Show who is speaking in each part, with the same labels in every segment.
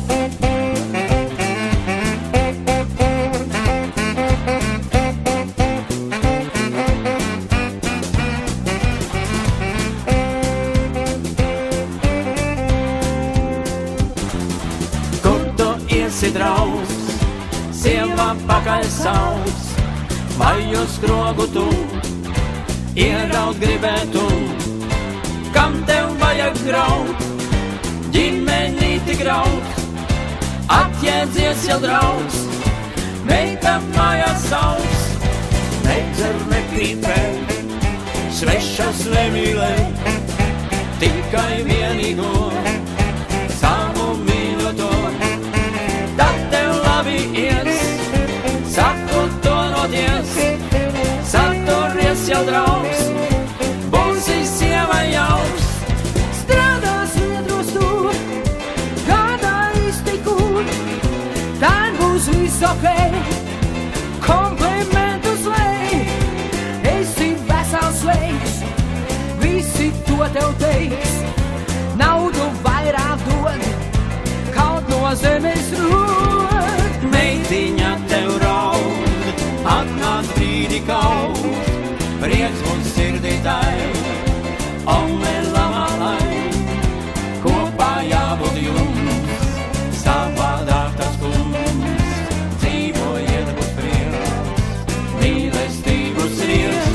Speaker 1: Draugs, sieva pakaļ sauc, vai uz skrogu tu ieraut gribētu, kam tev vajag graut, ģimenīti graut, atjēdzies jau draugs, meita mājās sauc, nedzer nepīpē, svešas nemīlē, tikai vienīgo savu mīļoto. Tad tev labi ies, saku to noties, saturies jau draugs, būsi sieva jauks.
Speaker 2: Strādās viedros tur, kādā iztikur, tad būs viss okei, komplimentus lej, esi vesels sveiks, visi to tev teiks, naudu vairāk dod, kaut no zemes rūd.
Speaker 1: Meitiņa tev raud, atnāc brīdi kaut, prieks mums sirdī tai, ole lama lai, kopā jābūt jums, savādāk tas kungs, dzīvojiet būs prieks, mīlestības rieks.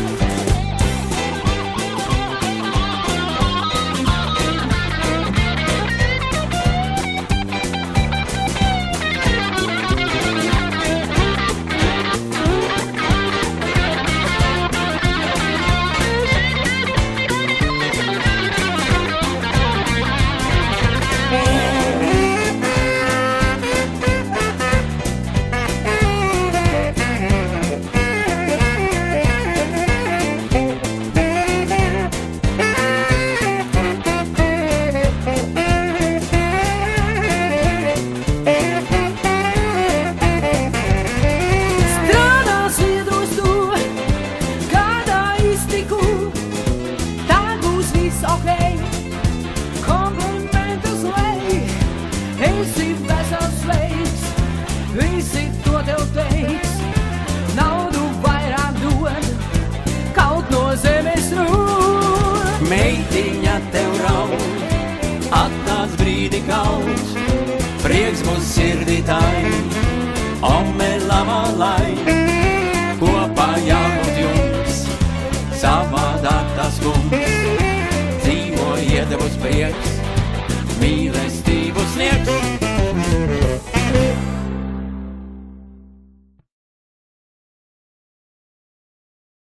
Speaker 2: Okay, komplimentus lej, esi vesels sveiks, visi